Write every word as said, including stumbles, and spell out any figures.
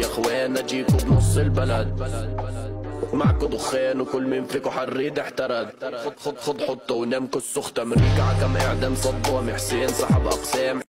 يا اخوان اجيكوا بنص البلد، معكوا دخان وكل مين فيكوا حريد احترد. خد خد خد حطه ونام كسخت امريكا عكم اعدام صدام حسين سحب اقسام.